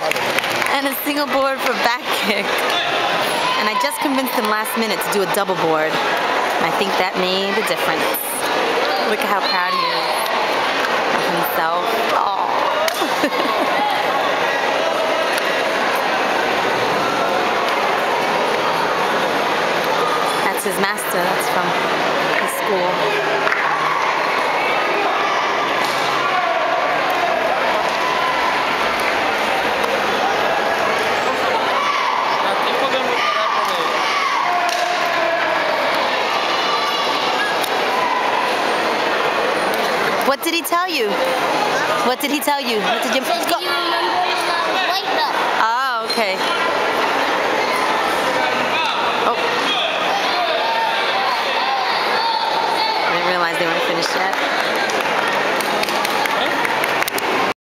and a single board for back kick. And I just convinced him last minute to do a double board. And I think that made a difference. Look at how proud he is of himself. Oh. That's his master. That's from his school. What did he tell you? What did he tell you? What did you go? Do you remember the white belt? Oh, okay. Oh. I didn't realize they weren't finished yet.